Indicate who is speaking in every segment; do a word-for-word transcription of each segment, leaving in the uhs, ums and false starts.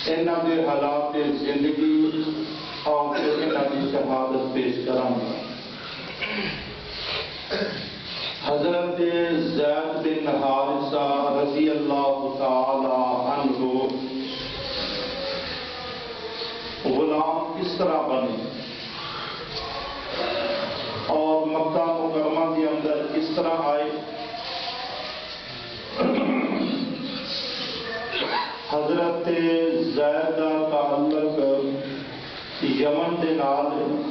Speaker 1: انہاں دے حالات زندگی اور پھر انہاں دی شہادت پیش کراں گا۔ حضرت زید بن حارثہ رضی اللہ تعالی عنہ غلام کس طرح بنے اور مکہ مکرمہ کے اندر کس طرح آئے۔ حضرت زید کا تعلق یمن کے نال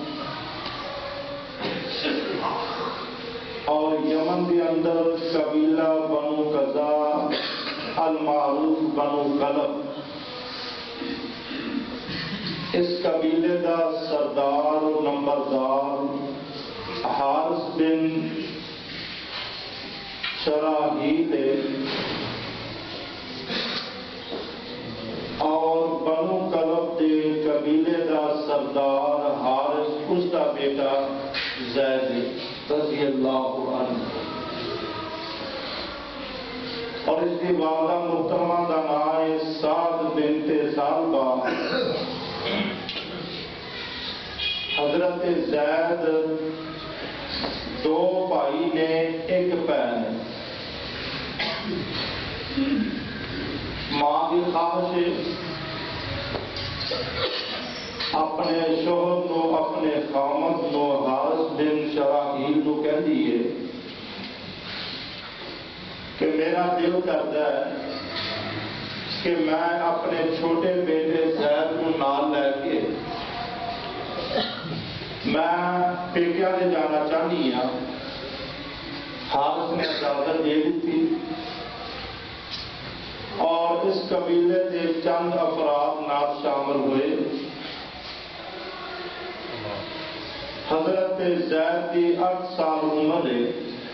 Speaker 1: اور یمن کے اندر قبیلہ بنو قزا المعروف بنو کلب، اس قبیلے کا سردار و نمبردار حارث بن شراحیل ہے اور بنو کلب کے قبیلے کا سردار حارث اس کا بیٹا زید رضی اللہ عنہ، اور اس کی والدہ محترمہ کا نام ہے سعد بنت سالبہ۔ حضرت زید دو بھائی نے ایک بہن، ماں کی خواہش اپنے شوہر نو اپنے خامد نو حارث بن شراحیل نو کہندی ہے کہ میرا دل کرتا ہے کہ میں اپنے چھوٹے بیٹے زید کو نال لے کے میں پیکیا نے جانا چاہنی ہاں۔ حارث نے اجازت دے دی اور اس قبیلے کے چند افراد نال شامل ہوئے۔ حضرت زید کی آٹھ سال عمر ہے،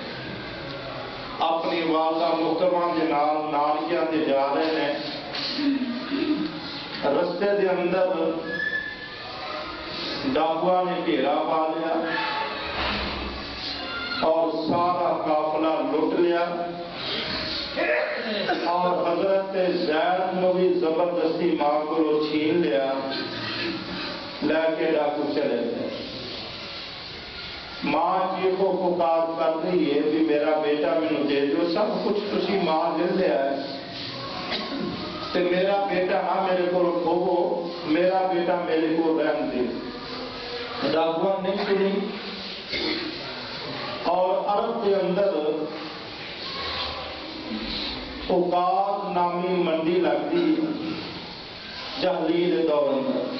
Speaker 1: اپنی والدہ محترمہ کے نال نانکیاں تے جا رہے ہیں۔ رستے دے اندر ڈاکواں نے گھیرا پا لیا اور سارا قافلہ لٹ لیا اور حضرت زید کو بھی زبردستی ماں کو چھین لیا، لے کے ڈاکو چلے گئے۔ ماں چیخو پکار کر رہی ہے بھی میرا بیٹا مینوں دے دو، سب کچھ تسی ماں لے لیا ہے تے میرا بیٹا نہ میرے کو کھوو، میرا بیٹا میرے کو رہن دے۔ ڈاکواں نہیں سنی اور عرب کے اندر اوقات نامی منڈی لگتی جہلیل دور اندر،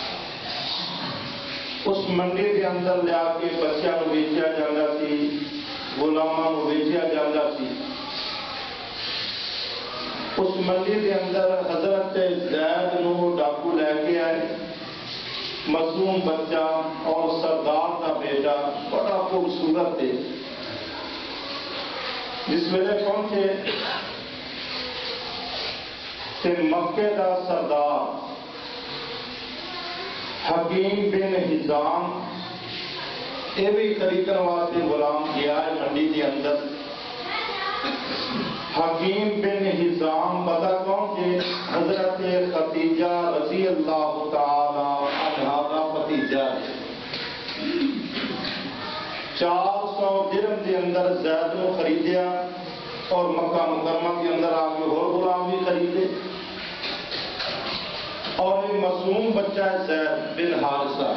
Speaker 1: اس منڈی کے اندر لیا کے بچوں کو بیچیا جاتا سی، غلاماں کو بیچیا جاتا سی۔ اس منڈی کے اندر حضرت زید نو ڈاکو لے کے آئے، معصوم بچہ اور سردار کا بیٹا بڑا خوبصورت ہے۔ جس ویلے پہنچے تے مکے کا سردار حکیم بن حزام یہ بھی خریدنے واسطے غلام گیا ہے منڈی کے اندر۔ حکیم بن حزام پتہ کون کہ حضرت خدیجہ رضی اللہ تعالی عنہا کا بھتیجا ہے۔ چار سو درہم کے اندر زید کو خریدیا اور مکہ مکرمہ کے اندر آ کے اور غلام بھی خریدے، اور ایک معصوم بچہ ہے زید بن حارثہ۔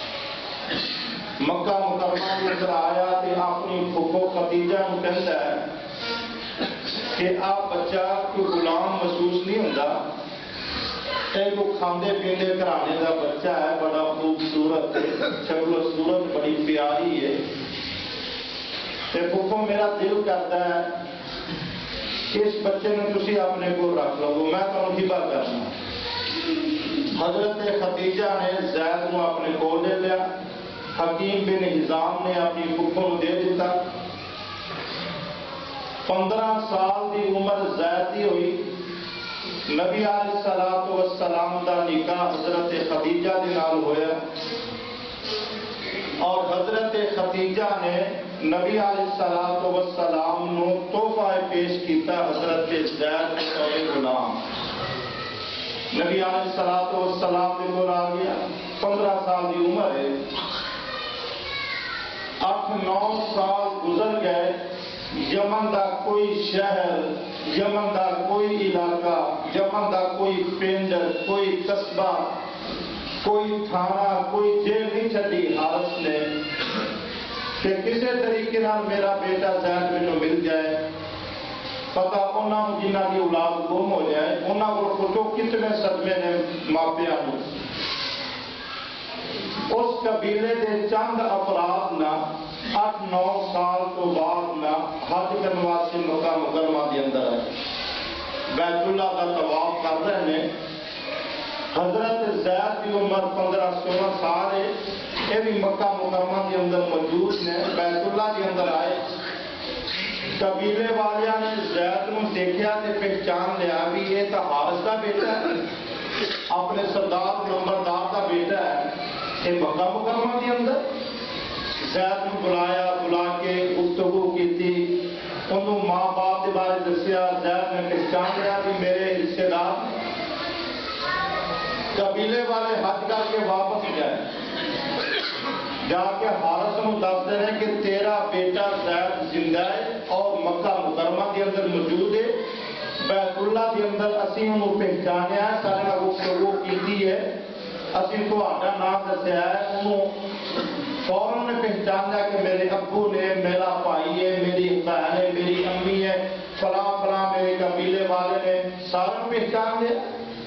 Speaker 1: مکہ مکرمہ کے اندر آیا تو اپنی پھپھو خدیجہ کو کہتا ہے کہ آپ بچہ کوئی غلام محسوس نہیں ہوتا، یہ کو کھاندے پیندے گھرانے کا بچہ ہے، بڑا خوبصورت ہے، شکل و صورت بڑی پیاری ہے، تے پھپھو میرا دل کرتا ہے کہ اس بچے نے تسی اپنے کو رکھ لو، میں تمہیں ہبہ کرنا۔ حضرت خدیجہ نے زید کو اپنے کو لے لیا، حکیم بن حزام نے اپنی پھپھو کو دے دیتا۔ پندرہ سال کی عمر زید کی ہوئی، نبی علیہ الصلوۃ والسلام کا نکاح حضرت خدیجہ کے نال ہویا اور حضرت خدیجہ نے نبی علیہ الصلوۃ والسلام نو تحفہ پیش کیتا حضرت زید بطور غلام۔ نبی علیہ الصلوۃ والسلام کے کول آ گیا، پندرہ سال کی عمر ہے، اٹھ نو سال گزر گئے، یمن دا کوئی شہر، یمن دا کوئی علاقہ، یمن دا کوئی پنڈ، کوئی قصبہ، کوئی تھانہ، کوئی جیل نہیں چھڈی حارث نے کہ کسی طریقے نال میرا بیٹا زید مینوں مل جائے، پتا انہوں جنہ کی اولاد گم ہو جائے، انہوں کو سوچو کتنے صدمے نے ماپیاں نو۔ اس قبیلے دے چند افراد نہ اٹھ نو سال تو بعد نہ حج کرنے واسطے مکہ مکرمہ کے اندر آئے، بیت اللہ کا طواف کر رہے ہیں۔ حضرت زید کی عمر پندرہ سولہ سال ہے، یہ بھی مکہ مکرمہ کے اندر موجود نے، بیت اللہ کے اندر آئے۔ قبیلے والیاں نے زید نو دیکھا تے پہچان لیا بھی یہ تو حارث کا بیٹا ہے، اپنے سردار نمبردار کا بیٹا ہے، یہ مکہ مکرمہ کے اندر۔ زید نو بلایا، بلا کے گفتگو کی تھی، انہوں ماں باپ کے بارے دسیا، زید نے پہچان لیا بھی میرے رشتے دار۔ قبیلے والے حج کر کے واپس گئے، جا کے حارث نو دس دے کہ تیرا بیٹا زید زندہ ہے اور مکہ مکرمہ کے اندر موجود ہے، بیت اللہ کے اندر اسی انہوں پہچانیا ہے، سارے کا گفتگو کی ہے، اسی تہاڈا نام دسیا ہے۔ انہوں فوراً نے پہچان لیا کہ میرے ابو نے، میرا بھائی ہے، میری بہن ہے، میری امی ہے، فلاں فلاں میرے قبیلے والے نے، سارے پہچان لیا۔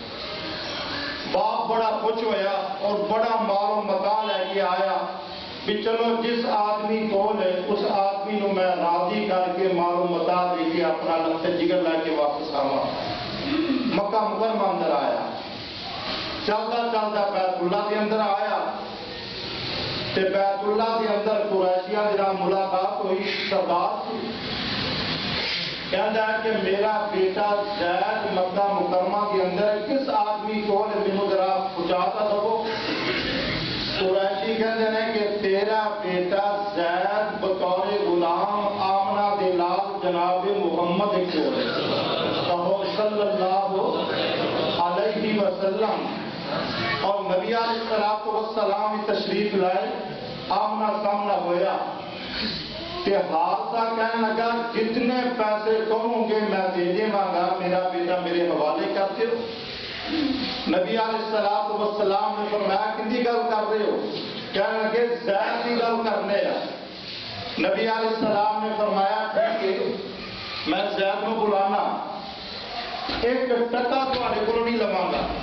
Speaker 1: باپ بڑا خوش ہویا اور بڑا مال و متا لے کے آیا بھی چلو جس آدمی کول ہے اس آدمی نو میں راضی کر کے مال و متا دے کے اپنا لفظ جگر لے کے واپس آواں۔ مکہ مکرمہ اندر آیا، چلتا چلتا بیت اللہ کے اندر آیا تے بیت اللہ کے اندر قریشیاں دے نال ملاقات ہوئی، سردار سی کہندا ہے کہ میرا بیٹا زید مکہ مکرمہ کے اندر کس آدمی کو مینوں ذرا پہنچا تا دو۔ قریشی کہتے ہیں کہ تیرا بیٹا زید بطور غلام آمنہ دے لال جناب محمد کو صلی اللہ علیہ وسلم، اور نبی علیہ السلام تشریف لائے، آمنا سامنا ہویا کہ حادثہ کہنے لگا جتنے پیسے کہوں گے میں دے دے گا، میرا بیٹا میرے حوالے کر دو۔ نبی علیہ السلام نے فرمایا کتنی گل کر رہے ہو؟ کہنے لگے زید کی گل کرنے ہیں۔ نبی علیہ السلام نے فرمایا ٹھیک ہے میں زید کو بلانا، ایک ٹکا تھوڑے کو نہیں لواں گا۔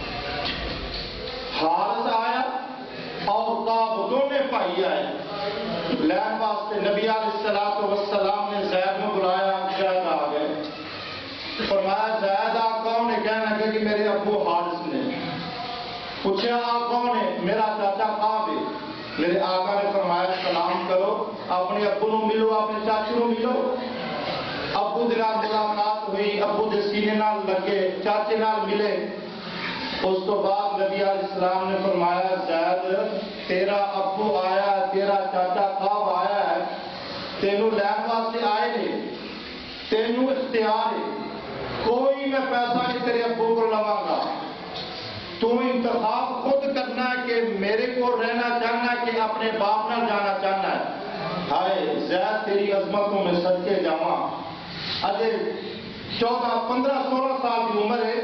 Speaker 1: حارث آیا اور کعب دونوں بھائی آئے لین واسطے، نبی علیہ السلام نے زید کو بلایا، زید آ گئے، فرمایا زید آ کون ہے؟ کہنے لگے کہ میرے ابو حارث نے۔ پوچھا آ کون ہے؟ میرا چاچا کعب ہے۔ میرے آقا نے فرمایا سلام کرو، اپنے ابو نو ملو، اپنے چاچو نو ملو۔ ابو دے نال ملاقات ہوئی، ابو دے سینے نال لگے، چاچے نال ملے۔ اس تو بعد نبی علیہ السلام نے فرمایا زید تیرا ابو آیا ہے، تیرا چاچا کعب آیا ہے، تینوں لین واسطے آئے نے، تینوں اختیار ہے، کوئی میں پیسہ نہیں تیرے ابو کو لواں گا، تو انتخاب خود کرنا ہے کہ میرے کو رہنا چاہنا ہے کہ اپنے باپ نہ جانا چاہنا ہے۔ ہائے زید تیری عظمتوں میں صدقے جاواں، اجے چودہ پندرہ سولہ سال کی عمر ہے۔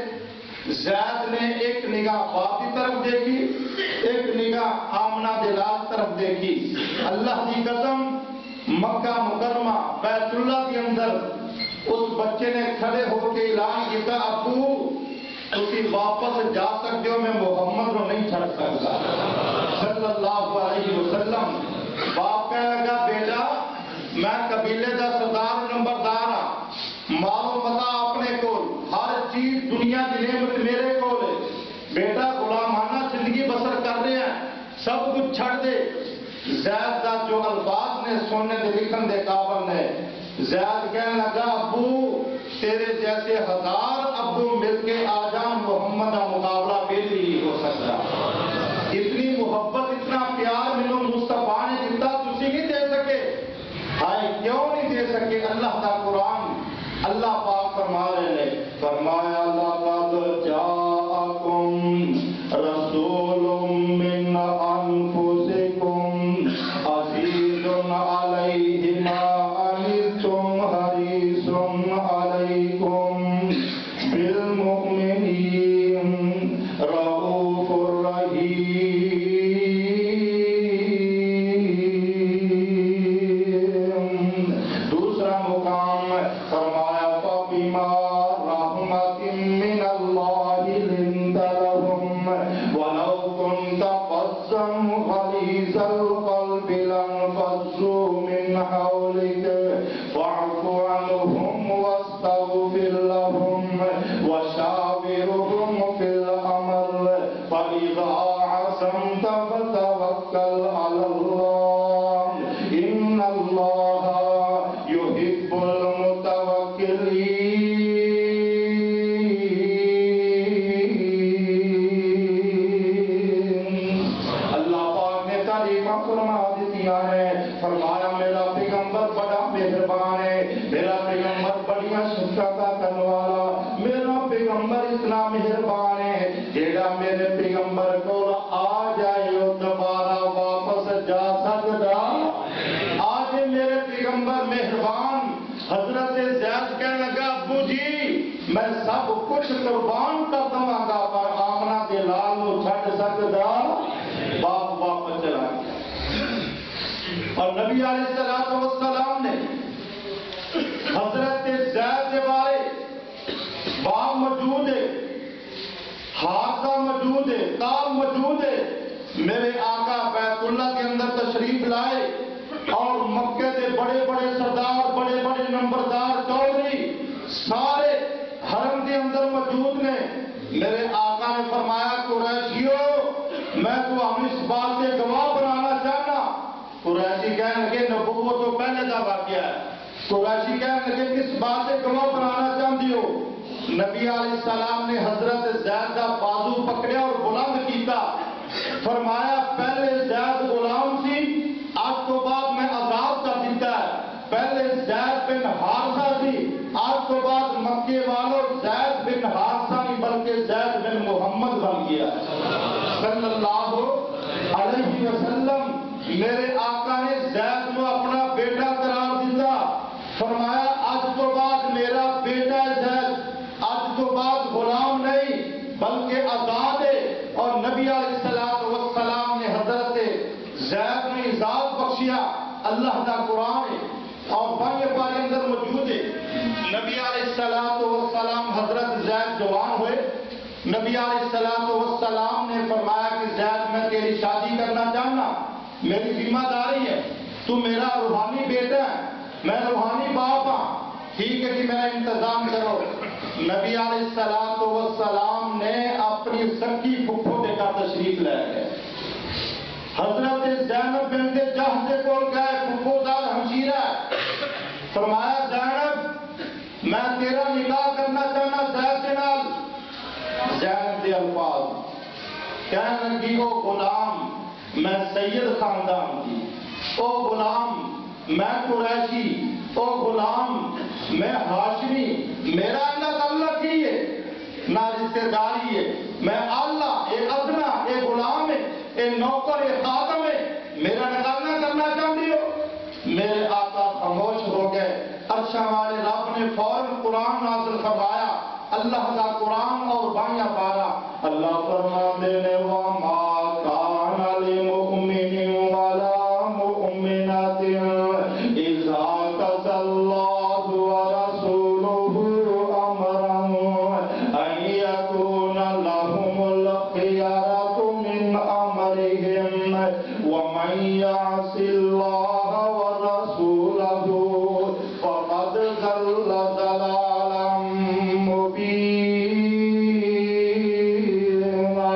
Speaker 1: زید نے ایک نگاہ باپ کی طرف دیکھی، ایک نگاہ آمنہ دلال طرف دیکھی۔ اللہ کی قسم مکہ مکرمہ بیت اللہ کے اندر اس بچے نے کھڑے ہو کے اعلان کیا ابو تسی واپس جا سکتے ہو، میں محمد کو نہیں چھڑ سکتا صلی اللہ علیہ وسلم۔ باپ کہنے لگا بیٹا میں قبیلے کا سردار نمبردار ہاں، مال و متا اپنے کو، ہر چیز دنیا کی نعمت میرے کو ہے، بیٹا غلامانہ زندگی بسر کر رہے ہیں، سب کچھ چھڑ دے۔ زید کا جو الفاظ نے سننے دے لکھن دے قابل نے، زید کہنے لگا ابو تیرے جیسے ہزار ابو مل کے آ جان محمد کا مقابلہ پھر نہیں ہو سکتا۔ اتنی محبت اتنا پیار مینوں مصطفیٰ نے دیتا تسی نہیں دے سکے، ہائے کیوں نہیں دے سکے؟ اللہ کا قرآن اللہ پاک فرما رہے ہیں، فرمایا لقد جاءکم وَإِذَا عَزَمْتَ فَتَوَكَّلْ عَلَى اللَّهِ إِنَّ اللَّهَ يُحِبُّ الْمُتَوَكِّلِينَ۔ اللہ پاک نے تعریفاں فرما دیتیاں ہیں، فرمایا میرا پیغمبر بڑا مہربان ہے، میرا پیغمبر بڑیاں شفقتاں کرنے والا، میرا پیغمبر اتنا مہربان ہے جیڑا میرے پیغمبر کو آ جائے وہ دوبارہ واپس جا سکتا۔ آج میرے پیغمبر مہربان، حضرت زید کہنے لگا ابو جی میں سب کچھ قربان کر دوں گا پر آمنہ دے لال نو چھڈ سکدا؟ باپ واپس چلا گیا۔ اور نبی علیہ الصلوۃ والسلام نے حضرت زید کے بارے باپ موجود ہے، حادثہ موجود ہے، کام موجود ہے، میرے آقا بیت اللہ کے اندر تشریف لائے اور مکے کے بڑے بڑے سردار، بڑے بڑے نمبردار چودھری سارے حرم کے اندر موجود نے۔ میرے آقا نے فرمایا قریشیو میں تو ہم اس بات کے گواہ بنانا چاہنا۔ قریشی کہنے لگے نبوت تو پہلے کا واقعہ ہے۔ قریشی کہنے لگے کس بات سے گواہ بنانا چاہتی ہو؟ نبی علیہ السلام نے حضرت زید کا بازو پکڑیا اور بلند کیتا، فرمایا پہلے زید غلام سی، آج تو بعد میں آزاد کر دیتا ہے۔ پہلے زید بن حارثہ سی، آج تو بعد مکے والوں زید بن حارثہ نہیں بلکہ زید بن محمد بن گیا صلی اللہ علیہ وسلم۔ میرے آقا نے زید کو اپنا بیٹا قرار دیتا، فرمایا آج تو بعد میرا بیٹا زید، آج تو بعد غلام نہیں بلکہ آزاد ہے۔ اور نبی علیہ الصلوۃ والسلام نے حضرت زید نے اعزاز بخشیا۔ اللہ کا قرآن ہے اور بائیں پارے اندر موجود ہے۔ نبی علیہ الصلوۃ والسلام حضرت زید جوان ہوئے، نبی علیہ الصلوۃ والسلام نے فرمایا کہ زید میں تیری شادی کرنا چاہنا، میری ذمہ داری ہے، تو میرا روحانی بیٹا ہے، میں روحانی باپ ہاں، ٹھیک ہے کہ میرا انتظام کرو۔ نبی علیہ الصلوۃ والسلام نے اپنی سکی پھپھو دے کر تشریف لے گئے۔ حضرت زینب بنت جہش کے کول گئے، پھپھو زاد ہمشیرہ ہے، فرمایا زینب میں تیرا نکاح کرنا چاہنا زید کے نال۔ زینب دے الفاظ کہنے لگی او غلام میں سید خاندان کی، او غلام میں قریشی، او غلام میں ہاشمی، میرا نہ تعلق ہی ہے نہ رشتہ داری ہے، میں اللہ اے ادنا اے غلام ہے اے نوکر اے خادم ہے، میرا نکالنا کرنا چاہتی ہو؟ میرے آقا خاموش ہو گئے۔ عرشاں والے رب نے فوراً قرآن نازل فرمایا، اللہ کا قرآن اور بائیں پارا اللہ فرماتے نے وَمَا كَانَ لِمُؤْمِنٍ وَلَا مُؤْمِنَةٍ إِذَا قَضَى اللَّهُ وَرَسُولُهُ أَمْرًا أَن يَكُونَ لَهُمُ الْخِيَرَةُ مِنْ أَمْرِهِمْ وَمَن يَعْصِ اللَّهَ وَرَسُولَهُ فَقَدْ ضَلَّ ضَلَالًا مُبِينًا۔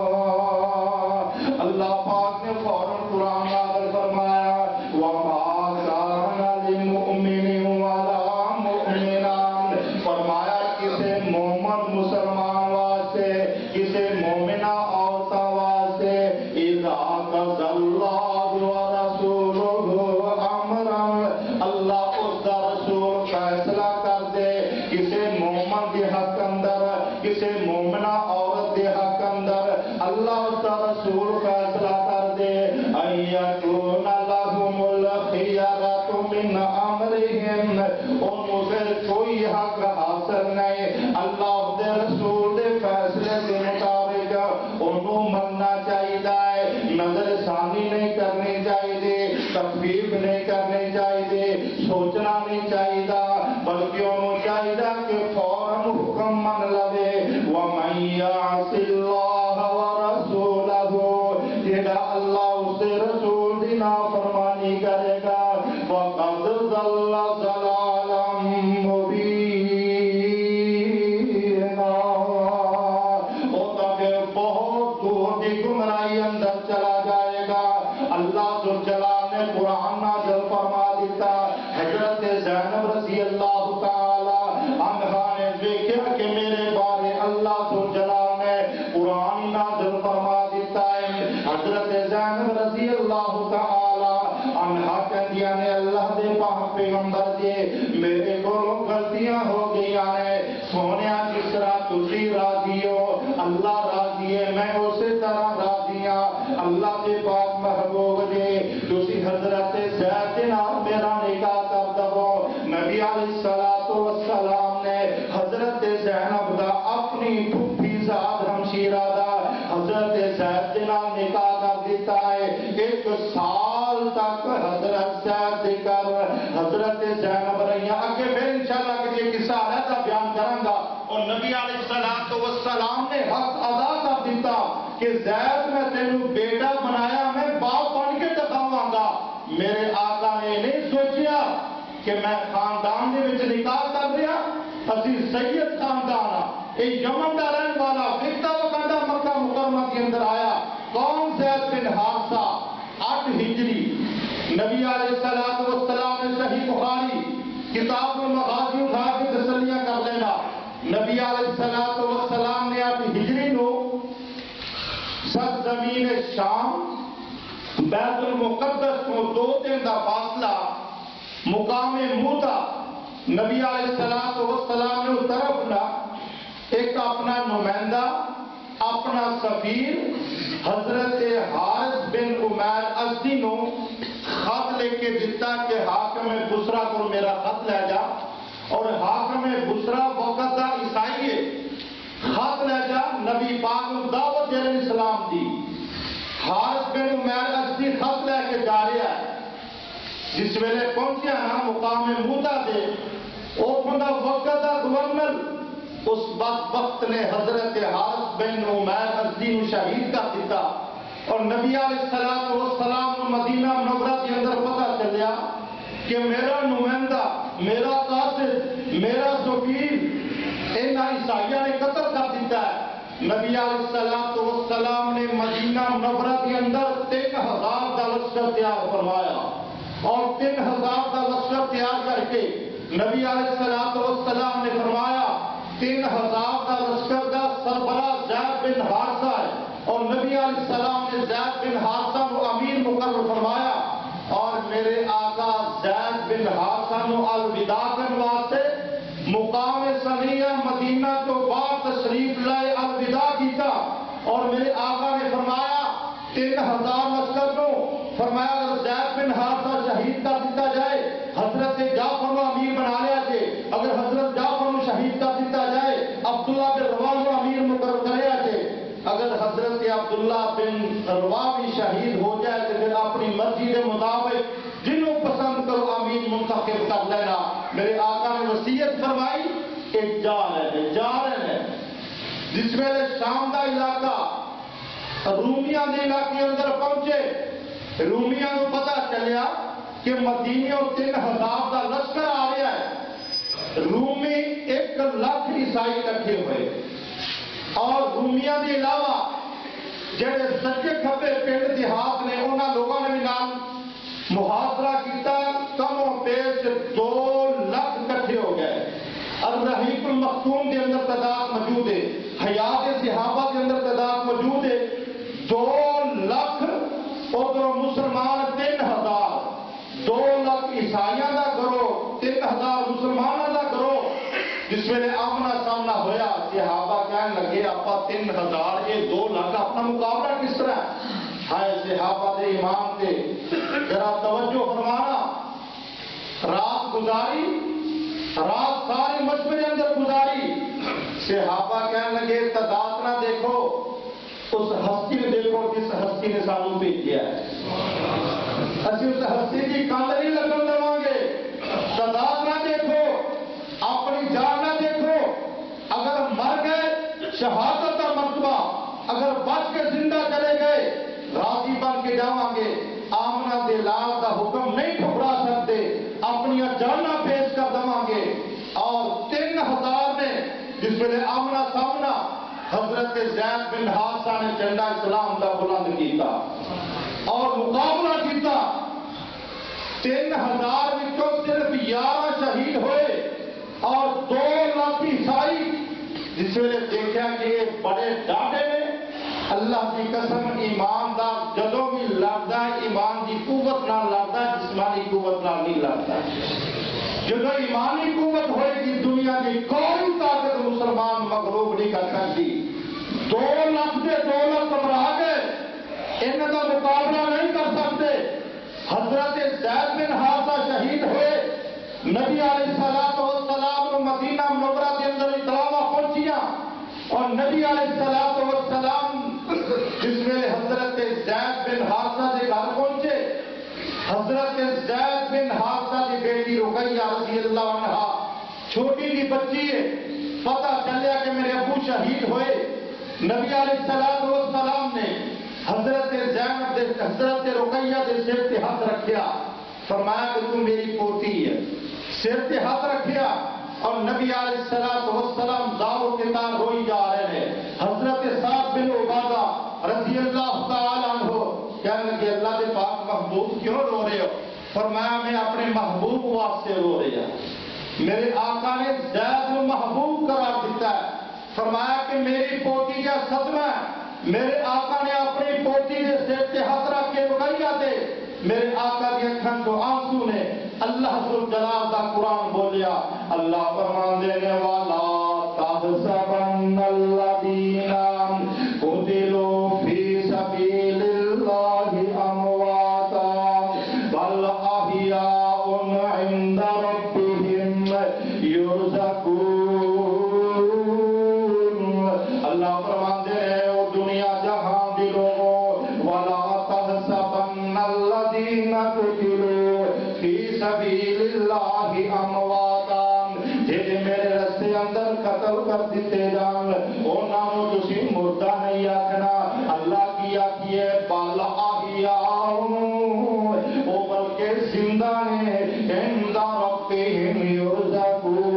Speaker 1: اللہ پاک نے فوراً قرآن نازل فرمایا وَمَا كَانَ لِمُؤْمِنٍ وَلَا مُؤْمِنَةٍ، فرمایا کسے مومن مسلمان واسطے، کسے مومنہ عورتوں واسطے اذا قضى اللہ ورسولہ امرا، اللہ اس کا رسول فیصلہ کر دے کسے مومن کے حق اندر، کسے مومنہ عورت کے حق اندر، اللہ اس کا رسول فیصلہ کر دے ان یکون لہم الخیرۃ من امرہم، انہوں سے کوئی حق حاصل نہیں، اللہ دے رسول دے فیصلے کے مطابق انہوں مننا چاہیے، نظر ثانی نہیں کرنی چاہیے، تخفیف نہیں کرنی چاہیے، سوچنا نہیں چاہیے، بلکہ انہوں چاہیے کہ فوراً حکم من لوے۔ وَمَن يَعْصِ اللَّهَ وَرَسُولَهُ، جیڑا اللہ اس رسول دی نافرمانی کرے گا فَقَدْ ضَلَّ ضَلَالًا مُبِينًا، وہ تو پھر بہت دور کی وہی گمراہی اندر چلا جائے گا۔ اللہ ذوالجلال نے قرآن نازل فرما دیتا۔ حضرت زینب رضی اللہ تعالی عنہا نے دیکھا کہ میرے بارے اللہ ذوالجلال نے قرآن نازل فرما دیتا ہے۔ حضرت زینب رضی اللہ تعالی عنہا کہندیاں نے اللہ دے پاک پیغمبر جی میرے کو غلطیاں ہو گئی ہیں، سونیا جس طرح تسی راضی ہو اللہ راضی ہے، میں اسی طرح راضی ہوں۔ اللہ دے پاک محبوب جی تسی حضرت زید دے نال میرا نکاح کر دو۔ نبی علیہ الصلوۃ والسلام نے حضرت زینب دا اپنی پھوپھی زاد ہمشیرہ دا حضرت زید دے نال نکاح کر دیتا ہے۔ ایک سال تک حضرت زید دے کر حضرت زینب رہیاں۔ اگے پھر انشاءاللہ کہ یہ قصہ علیحدہ بیان کروں گا۔ اور نبی علیہ الصلوۃ والسلام نے حق ادا کر دیتا کہ زید میں تینوں بیٹا بنایا، میں باپ بن کے دکھاواں گا۔ میرے آقا نے نہیں سوچیا کہ میں خاندان دے وچ نکاح کر دیا، اسی سید خاندان ہاں، یہ یمن دا رہن والا وقتا وقتا مکہ مکرمہ کے اندر آیا۔ کون؟ زید بن حارثہ، آٹھ ہجری۔ نبی علیہ الصلوۃ والسلام نے صحیح بخاری کتاب المغازی اٹھا کے تسلیاں کر لینا۔ نبی علیہ الصلوۃ والسلام نے آٹھ ہجری نو سرزمین شام بیت المقدس کو دو دن کا فاصلہ مقام موتا نبی علیہ الصلوۃ والسلام نے اس طرف نہ ایک اپنا نمائندہ اپنا سفیر حضرت حارث بن عمیر ازدی نو خط لے کے دیتا کہ حاکم بصرہ کو میرا خط لے جا، اور حاکم بصرہ وقت دا عیسائی خط لے جا نبی پاک نے دعوت دے اسلام دی۔ حارث بن عمیر ازدی خط لے کے جا رہا ہے، جس ویلے پہنچیا نا مقام موتا دے اوپن دا وقت دا گورنر اس وقت نے حضرت حارث بن عمیر ازدی نو شہید کر دیتا، اور نبی علیہ الصلوۃ والسلام کو مدینہ منورہ کے اندر پتہ چلیا کہ میرا نمائندہ، میرا قاصد، میرا سفیر ان عیسائیوں نے قتل کر دیتا ہے۔ نبی علیہ الصلوۃ والسلام نے مدینہ منورہ کے اندر تین ہزار کا لشکر تیار فرمایا، اور تین ہزار کا لشکر تیار کر کے نبی علیہ الصلوۃ والسلام نے فرمایا تین ہزار کا لشکر کا سربراہ زید بن حارثہ ہے، اور نبی علیہ السلام نے زید بن حارثہ کو امیر مقرر فرمایا، اور میرے آقا زید بن حارثہ کو الوداع کرنے واسطے مقام ثنیہ مدینہ تو بعد تشریف لائے الوداع کیتا، اور میرے آقا نے فرمایا تین ہزار لشکر کو فرمایا اگر زید بن حارثہ شہید کر دیتا جائے حضرت جعفر کو امیر بنا لیا جائے، اگر حضرت جعفر کو شہید کر دیتا جائے عبداللہ بن رواح کو امیر مقرر کریا جائے، اگر حضرت عبداللہ بن رواح بھی شہید ہو جائے تو پھر اپنی مرضی کے مطابق جنہوں پسند کرو امیر منتخب کر لینا۔ میرے آقا نے وصیت فرمائی ایک جا رہے جا رہے ہیں۔ جس ویلے شام کا علاقہ رومیاں کے علاقے اندر پہنچے، رومیاں کو پتہ چلیا کہ مدینہ تین ہزار کا لشکر آ رہا ہے، رومی ایک لاکھ عیسائی اکٹھے ہوئے، اور رومیاں کے علاوہ جڑے سچے کھبے پنڈ دیہات نے انہوں لوگوں نے بھی نام محاصرہ کیتا، کم و بیش دو لاکھ اکٹھے ہو گئے۔ الرحیق المختوم کے اندر تعداد موجود ہے، حیات صحابہ کے اندر تعداد موجود ہے، دو لاکھ ادھر مسلمان تین ہزار، دو لاکھ عیسائیوں کا کرو تین ہزار مسلمانوں کا کرو۔ جس ویلے آمنا سامنا ہویا صحابہ کہنے لگے آپ تین ہزار یہ دو لاکھ اپنا مقابلہ کس طرح ہے؟ صحابہ دے امام تے ذرا توجہ فرمانا، رات گزاری، رات ساری مشورے اندر گزاری، صحابہ کہنے لگے تعداد نہ دیکھو، اس ہستی نے دیکھو جس ہستی نے سانوں بھیجا ہے، اسی اس ہستی کی کاند نہیں لگن دیں گے، تعداد نہ دیکھو، اپنی جان نہ دیکھو، اگر مر گئے شہادت کا مرتبہ، اگر بچ کے زندہ چلے گئے راضی بن کے جاؤں گے، آمنہ دے لال کا حکم نہیں ٹھکرا سکتے، اپنی جانا پیش کر دیں گے۔ اور تین ہزار نے جس ویلے آمنا سامنا حضرت حضرت زید بن حارثہ نے جھنڈا اسلام کا بلند کیتا اور مقابلہ کیتا. تین ہزار وچوں صرف گیارہ شہید ہوئے اور دو لاکھ عیسائی. جس ویلے دیکھا کہ یہ بڑے ڈاڈے نے. اللہ کی قسم ایمان دا جدوں بھی لڑتا ہے ایمان کی قوت نہ لڑتا ہے, جسمانی قوت نہ نہیں لڑتا. جدو ایمانی قوت ہوئے گی دنیا کی کوئی طاقت مسلمان مغلوب نہیں کر سکتی. دو لاکھ سے دو لاکھ گھبرا کے انہوں کا مقابلہ نہیں کر سکتے. حضرت زید بن حارثہ شہید ہوئے. نبی علیہ الصلوۃ والسلام کو مدینہ منورہ کے اندر اطلاع پہنچیا اور نبی علیہ الصلوۃ والسلام جس میں حضرت زید بن حارثہ کے گھر پہنچے. حضرت زید بن حارثہ کی بیٹی رقیہ رضی اللہ عنہا چھوٹی کی بچی ہے. پتہ چلیا کہ میرے ابو شہید ہوئے. نبی علیہ الصلوۃ والسلام نے حضرت زینب دے حضرت رقیہ دے سر تے ہاتھ رکھیا. فرمایا کہ تم میری پوتی ہے. سر تے ہاتھ رکھیا اور نبی علیہ الصلوۃ والسلام دارو کے تار روئی جا رہے ہیں. حضرت سعد بن عبادہ رضی اللہ تعالی عنہ کہنے لگے اللہ کے پاک محبوب کیوں رو رہے ہو؟ فرمایا میں اپنے محبوب واسطے رو رہا. میرے آقا نے زید کو محبوب قرار دیتا ہے. فرمایا کہ میری پوتی کا صدمہ ہے. میرے آقا نے اپنی پوتی کے سر سے ہاتھ رکھ کے رقیہ دے. میرے آقا کی اکھن کو آنسو نے اللہ ذوالجلال کا قرآن بولیا. اللہ فرمان دینے والا تحسبن الذین قتلوا فی سبیل اللہ امواتا بل احیاء عند ربہم یرزقون. اللہ فرمان دے رہے ہو دنیا جہاں دی لوگوں ولا تحسبن الذین قتلوا فی سبیل اللہ امواتا جڑے میرے رستے اندر قتل کر دیتے جان انہاں نوں تسی مردہ نہیں آکھنا. اللہ کی آکھیے بل احیاء او بلکہ زندہ نے عند ربہم یرزقون.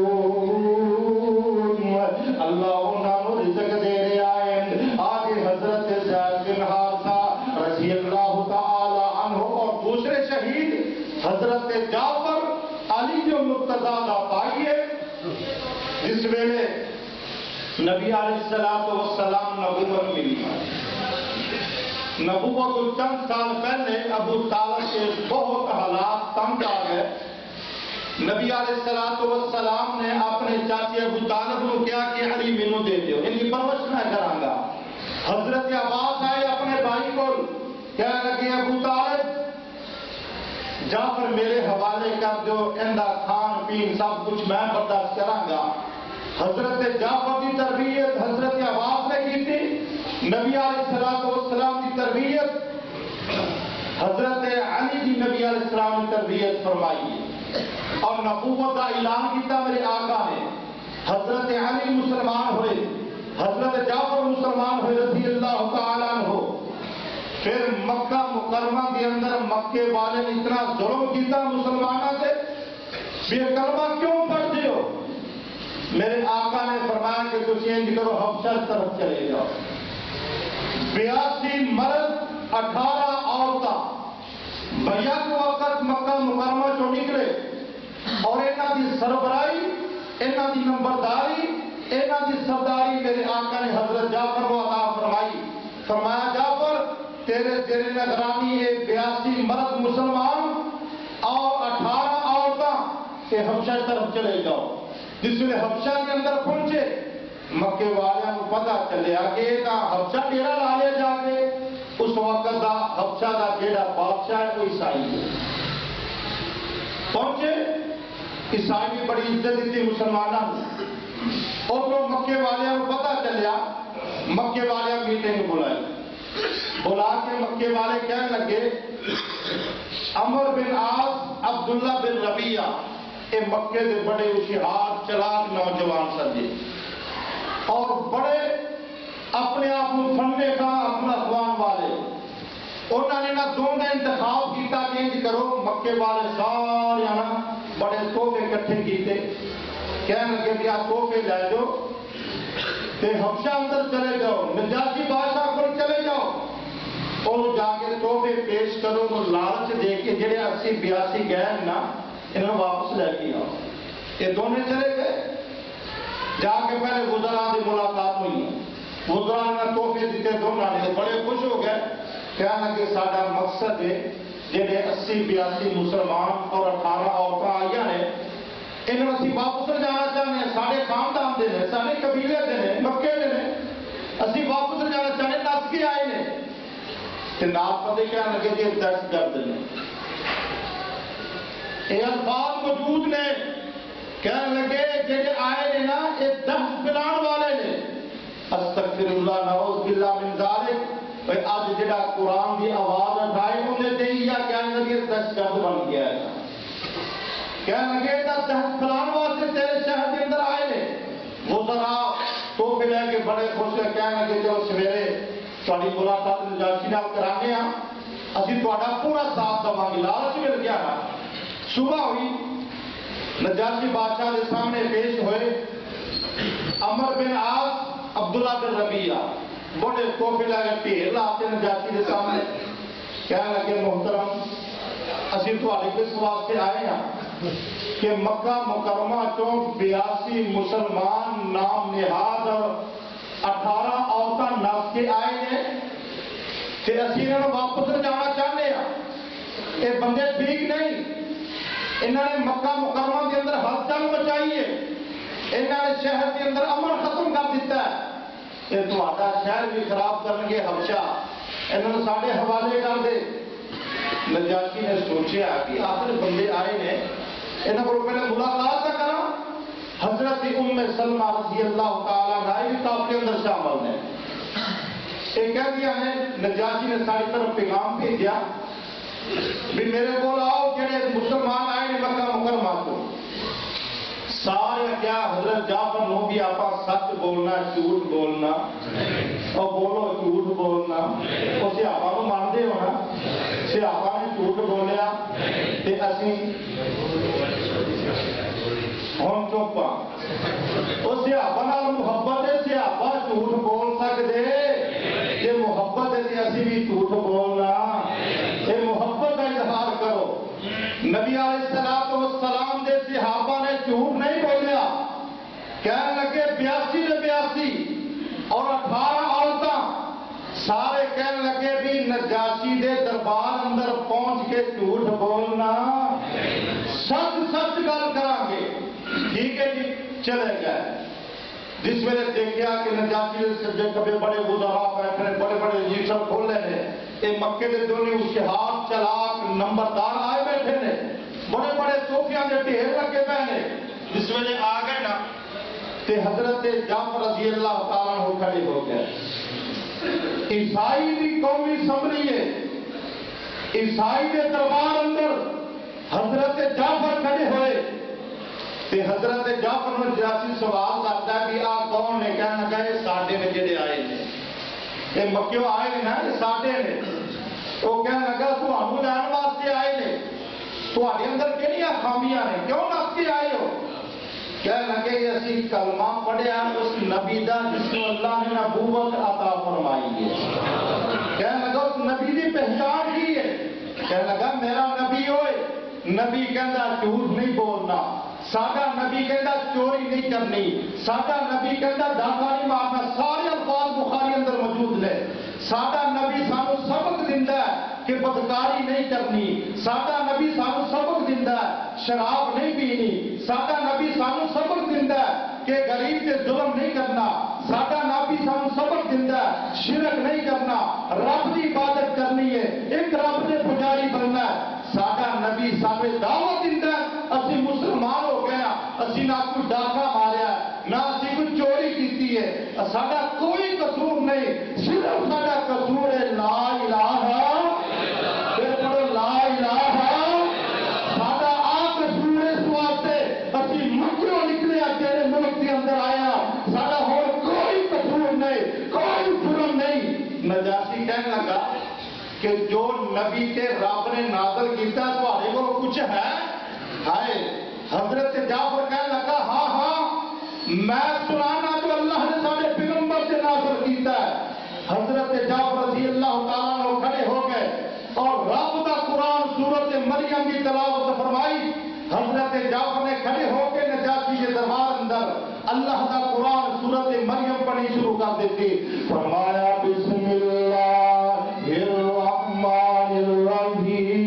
Speaker 1: اللہ انہاں نوں رزق دے رہا ہے. آگے حضرت زید بن حارثہ رضی اللہ تعالی عنہ اور دوسرے شہید حضرت جعفر علی جو مرتضیٰ کا بھائی ہے. جس ویلے نبی علیہ الصلوۃ والسلام نبوت ملی. نبوت کو چند سال پہلے ابو طالب کے بہت حالات تنگ آ گئے. نبی علیہ الصلوۃ والسلام نے اپنے چاچے ابو طالب کو کیا کہ علی مینوں دے دیو, ان کی پرورش میں کراں گا. حضرت عباس آئے اپنے بھائی کو کہنے لگے ابو طالب جعفر میرے حوالے کر دو, اندہ کھان پین سب کچھ میں برداشت کراں گا. حضرت جعفر کی تربیت حضرت عباس نے کی تھی. نبی علیہ الصلوۃ والسلام کی تربیت حضرت علی کی نبی علیہ السلام کی تربیت فرمائی اور نبوت کا اعلان کیتا میرے آقا نے. حضرت علی مسلمان ہوئے, حضرت جعفر مسلمان ہوئے رضی اللہ تعالیٰ عنہ. پھر مکہ مکرمہ کے اندر مکے والے نے اتنا ظلم کیتا مسلمانوں سے بے کلمہ کیوں پڑھتے ہو؟ میرے آقا نے فرمایا کہ تسی انج کرو حبشہ طرف چلے جاؤ. بیاسی مرد اٹھارہ عورتیں بیعت وقت مکہ مکرمہ چوں نکلے اور انہاں دی سربراہی انہاں دی نمبرداری انہاں دی سرداری میرے آقا نے حضرت جعفر کو عطا فرمائی. فرمایا جعفر تیرے تیرے نگرانی ہے بیاسی مرد مسلمان اور اٹھارہ عورتیں کہ حبشہ طرف چلے جاؤ. جس میں حبشہ کے اندر پہنچے مکے والوں کو پتا چلیا کہ حبشہ ڈیرا لا لیا جا کے. اس وقت دا حبشہ دا جیڑا بادشاہ ہے وہ عیسائی ہے. پہنچے عیسائی نے بڑی عزت دیتی مسلمانوں اور وہ مکے والوں کو پتا چلیا. مکے والے میٹنگ بلائے, بلا کے مکے والے کہنے لگے عمر بن عاص عبداللہ بن ربیعہ اے مکے دے بڑے ہوشیار چلاک نوجوان سجے اور بڑے اپنے آپ کو فنڈے کا اپنا اخوان والے. انہوں نے نہ دونوں نے انتخاب کیتا کہ انج کرو مکے والے سارے نا بڑے تحفے اکٹھے کیتے. کہنے لگے کہ آپ تحفے لے جو تے حبشہ اندر چلے جاؤ، نجاشی بادشاہ کو چلے جاؤ، اور جا کے تحفے پیش کرو، تو لالچ دے کے جڑے اسی بیاسی گئے نا انہوں واپس لے کے آؤ۔ یہ دونوں چلے گئے، جا کے پہلے وزراء کی ملاقات ہوئی، وزراء نے تحفے دیتے دونوں نے، بڑے خوش ہو گئے، کہنے لگے سارا مقصد ہے جہے اسی بیاسی مسلمان اور اٹھارہ عورتیں آئی ہیں انہوں اسی واپس جانا چاہتے ہیں، سارے خاندان دے نے، سارے قبیلے دے نے، مکے دے نے، اسی واپس جانا چاہتے نس کے آئے نے، تے نات پتے کہنے لگے جی دہشت گرد نے، یہ الفاظ موجود نے، کہنے لگے جہے آئے نے نا یہ دہشت پھیلانے والے نے، استغفر اللہ نعوذ باللہ من ذالک، بھئی آج جڑا قرآن دی آواز اٹھائے انہیں دیں یا کہنے لگے دہشت گرد بن گیا ہے، کہنے لگے تا دہشت پھیلانے واسطے تیرے شہر کے اندر آئے نے، وزراء تحفے لے کے بڑے خوش ہیں، کہنے لگے جو سویرے تھوڑی ملاقات نجاشی نال کرانے ہاں، اسی تہاڈا پورا ساتھ دواں گے، لالچ مل گیا نا۔ صبح ہوئی، نجاشی بادشاہ کے سامنے پیش ہوئے، عمر بن عاص، عبداللہ بن ربیعہ، بڑے تحفے لے کے ڈھیر لاتے نجاشی کے سامنے، کہنے لگے محترم اسی تہاڈے کس واسطے آئے ہیں کہ مکہ مکرمہ چوں بیاسی مسلمان نام نہاد اور اٹھارہ عورتیں نس کے آئے ہیں، کہ اسی انہوں واپس جانا چاہتے ہیں، یہ بندے ٹھیک نہیں، انہوں نے مکہ مکرمہ کے اندر ہلچل مچائی ہے، انہوں نے شہر کے اندر امن ختم کر دیتا ہے، یہ تہاڈا شہر بھی خراب کریں گے حبشہ، انہوں نے ساڈے حوالے کر دے۔ نجاشی نے سوچا کہ آخر بندے آئے نے، انہوں کو پہلے ملاقات نہ کرا، حضرت ام سلمہ رضی اللہ تعالیٰ عنہ بھی آپ کے اندر شامل ہیں، یہ کہہ دیا ہے نجاشی نے ساری طرف پیغام بھیجا بھی میرے کو آؤ جڑے مسلمان آئے نے مکہ مکرمہ کو، سارے کیا حضرت جعفر نو بھی آپ سچ بولنا جھوٹ بولنا، اور بولو جھوٹ بولنا، وہ سیاپا کو مانتے ہو نا، سیاپا نے جھوٹ بولیا تے اسی ہوں چپ ہاں، وہ سیاپا نال محبت ہے، سیاپا جھوٹ بول سکتے، یہ محبت ہے کہ اسی بھی جھوٹ بولنا، یہ محبت کا اظہار کرو۔ نبی علیہ الصلوۃ والسلام دے صحابہ نے جھوٹ نہیں بولیا، کہنے لگے بیاسی نے بیاسی اور اٹھارہ عورتیں، سارے کہنے لگے بھی نجاشی دے دربار اندر پہنچ کے جھوٹ بولنا، سچ سچ گل کریں گے، ٹھیک ہے جی، چلے گئے۔ جس ویلے دیکھا کہ نجاشی کے سجے کبھی بڑے وزراء بیٹھے بڑے بڑے رجسٹر کھولے نے، یہ مکے کے دونوں اشتہار چلاک نمبردار آئے بیٹھے نے، بڑے بڑے صوفیاں کے ڈھیر لگے پے نے، جس ویلے آ گئے نا تے حضرت جعفر رضی اللہ تعالیٰ عنہ کھڑے ہو گئے، عیسائی کی قومی اسمبلی ہے، عیسائی کے دربار اندر حضرت جعفر کھڑے ہوئے، تے حضرت جعفر نے جاسی سوال کرتا ہے کہ آپ کون نے، کہنا لگا یہ ساڈے نے جڑے آئے نے، یہ مکیوں آئے نے نا، یہ ساڈے نے، وہ کہنے لگا تھانوں لین واسطے آئے نے، تھوڑے اندر کہڑیاں خامیاں نے، کیوں نس کے آئے ہو؟ کہنے لگے کہ اسی کلمہ پڑھیا اس نبی دا جس کو اللہ نے نبوت عطا فرمائی ہے، کہنے لگا اس نبی دی پہچان کی ہے، کہنے لگا میرا نبی ہوئے، نبی کہندا جھوٹ نہیں بولنا، ساڈا نبی کہندا چوری نہیں کرنی، ساڈا نبی کہندا ڈاکہ نہیں مارنا، سارے الفاظ بخاری اندر موجود نے، ساڈا نبی سانو سبق دیندا ہے کہ بدکاری نہیں کرنی، ساڈا نبی سانو سبق دیندا ہے شراب نہیں پینی، ساڈا نبی سانو سبق دیندا ہے کہ غریب تے ظلم نہیں کرنا، ساڈا نبی سانو سبق دیندا ہے شرک نہیں کرنا، رب دی عبادت کرنی ہے، ایک رب دے پجاری بننا ہے، ساڈا نبی سانو دعوت دیندا ہے، اسی مسلمان ہو گیا، اسی نہ کوئی ڈاکہ ماریا نہ اسی کوئی چوری کیتی ہے، ساڈا کوئی قصور نہیں، صرف ساڈا قصور ہے لا الہ، پھر پڑھو لا الہ، ساڈا آ قصور اس واسطے اسی مکیوں نکلے تیرے ملک کے اندر آیا، ساڈا ہور کوئی قصور نہیں، کوئی جرم نہیں۔ نجاشی کہنے لگا کہ جو نبی کے رب نے نازل کیتا تھوڑے کو کچھ ہے ہائے، حضرت جعفر کہنے لگا ہاں ہاں میں سنانا جو اللہ نے سارے اللہ تعالیٰ نے کھڑے ہو گئے اور رب کا قرآن سورت مریم کی تلاوت فرمائی. حضرت جعفر نے کھڑے ہو کے نجاشی کے دربار اندر اللہ کا قرآن سورت مریم پڑھنی شروع کر دیتی. فرمایا بسم اللہ الرحمن الرحیم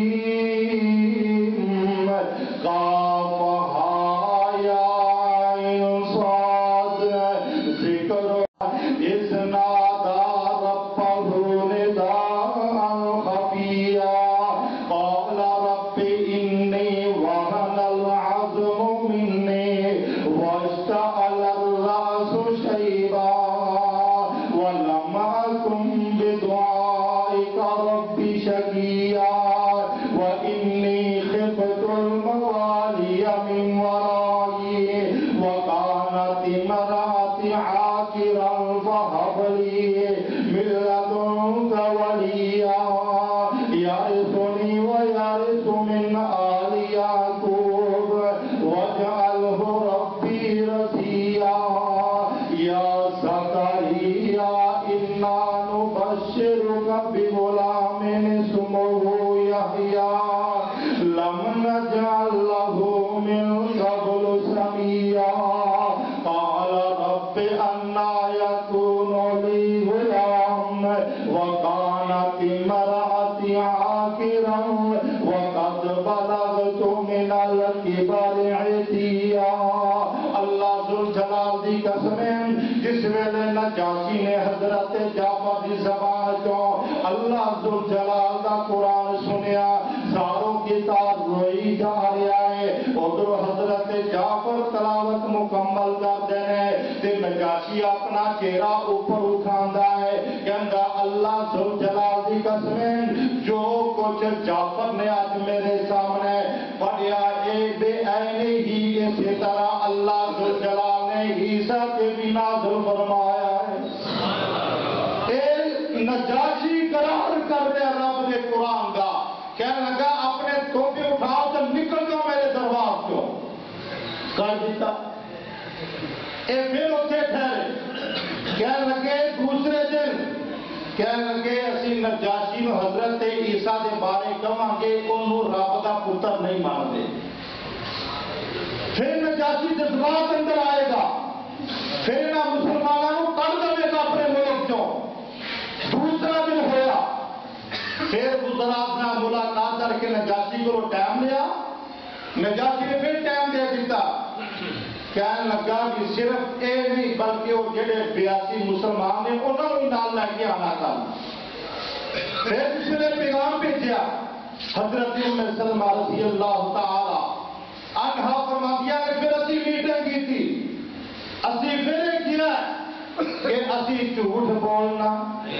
Speaker 1: قاف ہا یا عین صاد ذکر اذ نادى ربه نداء خفيا قال رب إني وهن العظم مني واشتعل الرأس شيبا ولم أكن بدعائك رب شقيا وإني خفت الموالي من ورائي وكانت امرأتي عاقرا فهب لي من لدنك وليا يرثني ويرث من آل يعقوب واجعله ربي رضيا. يا زكريا إنا نبشرك بغلام اسمه يحيى لم نجعل له من قبل سميا. قال رب أنى يكون لي غلام وكانت امرأتي عاقرا وقد بلغت من الكبر عتيا. اللہ ذوالجلال دی قسمیں جس ویلے نجاشی نے حضرت جعفر دی زبان چوں اللہ ذوالجلال دا قرآن سنیا ساروں کی تار روئی جا رہا ہے. ادھر حضرت جعفر تلاوت مکمل کر دینے تے نجاشی اپنا چہرہ اوپر اٹھاندا ہے کہندا اللہ ذوالجلال دی قسمیں جو کچھ جعفر نے آج میرے سامنے پڑھیا اے بے عینی ہی اسی طرح اللہ ذوالجلال نے عیسیٰ کے بھی نازل فرمایا ہے. اے نجاشی قرار کر دے رب دے قرآن کا کہنے لگا اپنے توپے اٹھاؤ تو نکل جاؤ میرے دربار کو کر دیتا. اے پھر اتنے ٹھہرے کہنے لگے دوسرے دن کہنے لگے اسی نجاشی نو حضرت عیسیٰ دے بارے کہاں گے انہوں رب دا پتر نہیں مانتے. پھر نجاشی جذبات اندر آئے گا پھر نہ مسلمانوں کر دے گا اپنے ملک چوں. دوسرا دن ہوا پھر گزرات نے ملاقات کر کے نجاشی کو ٹائم لیا. نجاشی نے پھر ٹائم دے دیتا کہنے لگا کہ صرف اے نہیں بلکہ وہ جڑے بیاسی مسلمان نے انہوں نے نال لے کے آنا تھا. پھر اس نے پیغام بھیجا حضرت ام سلمہ رضی اللہ تعالی عنہا فرمایا کہ پھر اسی میٹنگ کی تھی اسی پھر کیا کہ اسی جھوٹ بولنا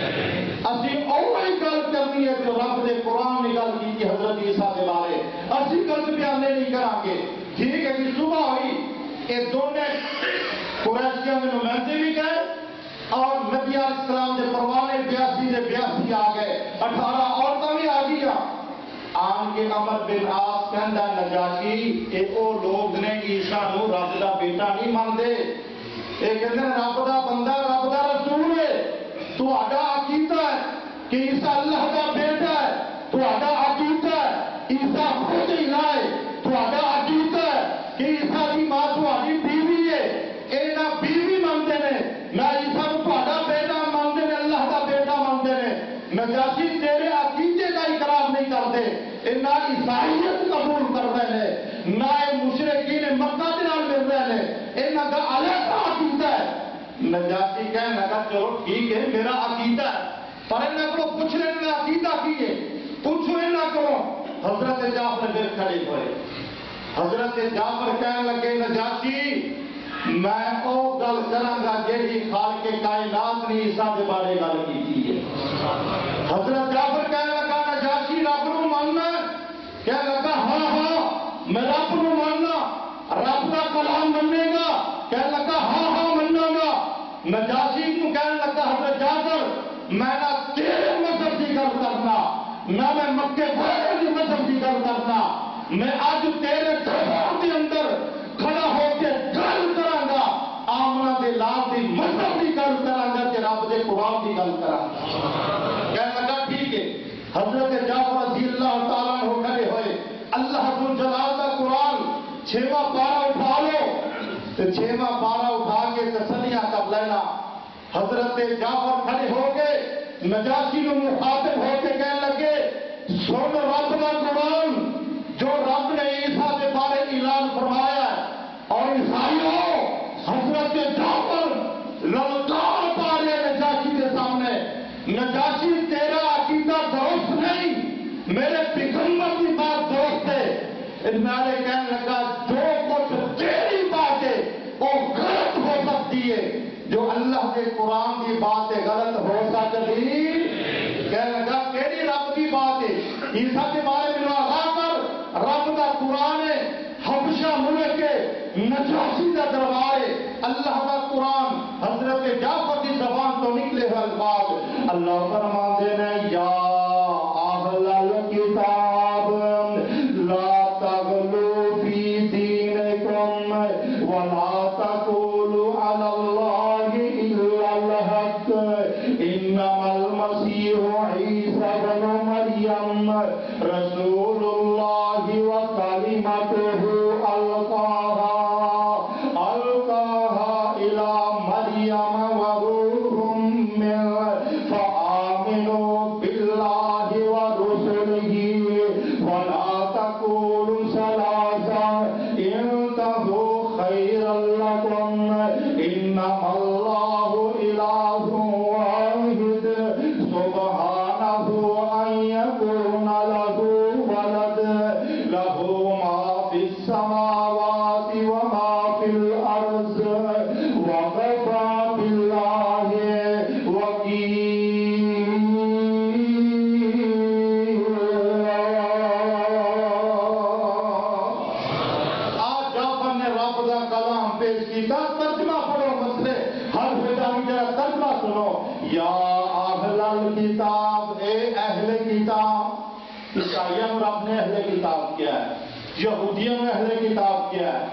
Speaker 1: اسی اوہی گل کرنی ہے جو رب دے قرآن نے گل کی کہ حضرت عیسیٰ کے بارے اسی گل بیانے نہیں کریں گے. ٹھیک ہے کہ صبح ہوئی یہ دونوں قریشیوں میں نمائندے بھی گئے اور نبی علیہ السلام کے پروانے بیاسی سے بیاسی آ گئے اٹھارہ عورتیں بھی آ گیا. آن کے عمر بن عاص کہندا نجاشی اے او لوگ نے عیسیٰ نو رب دا بیٹا نہیں مانتے. اے کہندے رب دا بندہ رب دا رسول ہے. تہاڈا عقیدہ ہے کہ عیسیٰ اللہ دا بیٹا ہے. تہاڈا عقیدہ ہے عیسیٰ خود الہ ہے. تہاڈا عقیدہ ہے کہ عیسیٰ دی ماں تہاڈی بیوی ہے. اے نہ بیوی مانتے نے نہ عیسیٰ نو تہاڈا بیٹا مانتے نے اللہ دا بیٹا مانتے نے. نجاشی تیرے عقیدے کا اقرار نہیں کرتے نہ عیسائیت قبول کرتے ہیں نہ مشرکین مکہ دے نال مل رہے ہیں انہاں دا علیحدہ عقیدہ ہے. نجاشی کہنے لگا چلو ٹھیک ہے میرا عقیدہ ہے پر انہاں کو پوچھ رہے ہیں عقیدہ کی ہے پوچھو انہاں کو. حضرت جعفر پھر کھڑے ہوئے. حضرت جعفر کہنے لگے نجاشی میں او گل کراں گا جیڑی خالق کائنات نے عیسیٰ دے بارے گل کی ہے. حضرت جعفر کہنے لگا نجاشی رب نو ماننا کہنے لگا ہاں ہاں میں رب نو ماننا رب کا کلام منے گا کہنے لگا ہاں ہاں منا گا. نجاشی کو کہنے لگا حضرت جعفر میں نہ تیرے مذہب کی گل کرنا نہ میں مکے والے کی مذہب کی گل کرنا میں آج تیرے دربار کے اندر کھڑا ہو کے گل کراں گا آمنہ دے لال دی مذہب کی گل کراں گا کہ رب دے قرآن کی گل کراں گا. کہنے لگا حضرت جعفر رضی اللہ تعالیٰ عنہ کھڑے ہوئے، اللہ ذو الجلال کا قرآن چھواں پارہ اٹھا لو، تو چھواں پارہ اٹھا کے تسلیاں کر لینا۔ حضرت جعفر کھڑے ہو کے نجاشی کو مخاطب ہو کے کہنے لگے، سن رب کا قرآن جو رب نے عیسیٰ کے بارے اعلان فرمایا ہے، اور عیسائیوں حضرت جعفر للکار پا رہے نجاشی کے سامنے، نجاشی تیرا عقیدہ درست نہیں، میرے پیغمبر کی بات درست ہے۔ میرے کہنے لگا جو کچھ تیری بات ہے وہ غلط ہو سکتی ہے، جو اللہ کے قرآن کی بات ہے غلط ہو سکتی۔ کہنے لگا تیری رب کی بات ہے، عیسیٰ کے بارے میں لگا کر رب کا قرآن ہے، حبشہ ملک کے نجاشی کا دربار ہے، اللہ کا قرآن۔ حضرت جعفر کی زبان تو نکلے ہوئے الفاظ، اللہ فرماتے ہیں یا اہل الکتاب لا تغلوا فی دینکم ولا تقولوا علی اللہ الا الحق انما المسیح عیسی بن مریم رسول اللہ وکلمتہ القاها القاها الى مریم وروح منہ فآمنوا باللہ ورسلہ ولا تقولوا ثلاثہ انتہوا خیرا لکم انما اللہ الہ واحد سبحانہ ان یکون لہ ولد لہ ما فی السماوات وما فی الارض وکفی باللہ وکیلا۔ آج جعفر نے رب کا کلام پیش کیا، ترجمہ پڑھو مسئلے ہر بیٹا جرا ترجمہ سنو، یا اہل الکتاب اے اہل کتاب۔ عیسائیوں میں رب نے اہل کتاب کیا ہے، یہودیوں میں اہل کتاب کیا ہے،